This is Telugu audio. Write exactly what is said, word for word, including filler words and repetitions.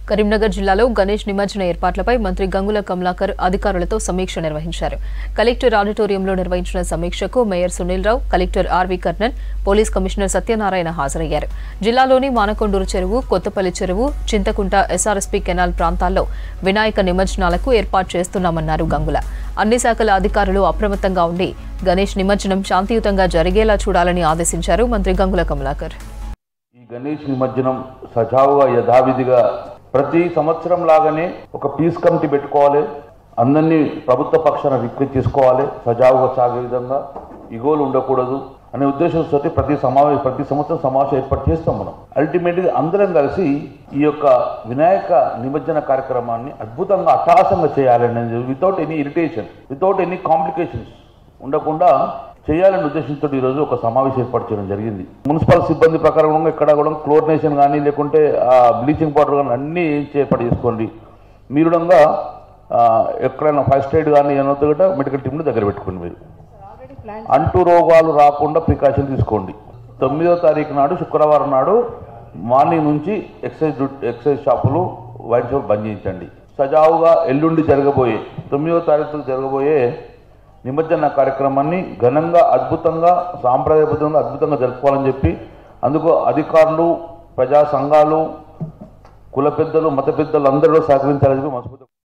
కరీంనగర్ జిల్లాలో గణేష్ నిమజ్జన ఏర్పాట్లపై మంత్రి గంగుల కమలాకర్ అధికారులతో సమీక్ష నిర్వహించారు. కలెక్టర్ ఆడిటోరియంలో నిర్వహించిన సమీక్షకు mayor Sunil Rao, collector R V Karnan, police commissioner Satyanarayana హాజరయ్యారు. జిల్లాలోని మానకొండూరు చెరువు, కొత్తపల్లి చెరువు, చింతకుంట ఎస్ఆర్ఎస్పీ కెనాల్ ప్రాంతాల్లో వినాయక నిమజ్జనాలకు ఏర్పాటు చేస్తున్నామన్నారు గంగుల. అన్ని శాఖల అధికారులు అప్రమత్తంగా ఉండి గణేష్ నిమజ్జనం శాంతియుతంగా జరిగేలా చూడాలని ఆదేశించారు మంత్రి గంగుల కమలాకర్. ఈ గణేష్ నిమజ్జనం సజావుగా యథావిధిగా ప్రతి సంవత్సరం లాగానే ఒక పీస్ కమిటీ పెట్టుకోవాలి, అందరినీ ప్రభుత్వ పక్షాన రిక్వెస్ట్ చేసుకోవాలి, సజావుగా సాగే విధంగా ఇగోలు ఉండకూడదు అనే ఉద్దేశంతో ప్రతి సమావేశం ప్రతి సంవత్సరం సమావేశం ఏర్పాటు చేస్తాం. మనం అల్టిమేట్గా అందరం కలిసి ఈ యొక్క వినాయక నిమజ్జన కార్యక్రమాన్ని అద్భుతంగా అట్టహాసంగా చేయాలనేది without any irritation, without any complications ఉండకుండా చేయాలనే ఉద్దేశంతో ఈరోజు ఒక సమావేశం ఏర్పాటు చేయడం జరిగింది. మున్సిపల్ సిబ్బంది ప్రకారం ఇక్కడ కూడా క్లోరినేషన్ కానీ లేకుంటే బ్లీచింగ్ పౌడర్ కానీ అన్నీ ఏర్పాటు చేసుకోండి. మీరు ఎక్కడైనా ఫస్ట్ ఎయిడ్ కానీ ఏమవుతుంది కూడా మెడికల్ టీంని దగ్గర పెట్టుకోండి. మీరు అంటూ రోగాలు రాకుండా ప్రికాషన్ తీసుకోండి. తొమ్మిదో తారీఖు నాడు శుక్రవారం నాడు మార్నింగ్ నుంచి ఎక్సైజ్ ఎక్సైజ్ షాపులు వైన్ షాపులు బంద్ చేయించండి. సజావుగా ఎల్లుండి జరగబోయే తొమ్మిదో తారీఖు జరగబోయే నిమజ్జన కార్యక్రమాన్ని ఘనంగా అద్భుతంగా సాంప్రదాయబద్ధంగా అద్భుతంగా జరుపుకోవాలని చెప్పి అందుకు అధికారులు, ప్రజా సంఘాలు, కుల పెద్దలు, మత పెద్దలు అందరూ సహకరించాలని చెప్పి మనస్ఫూర్తిగా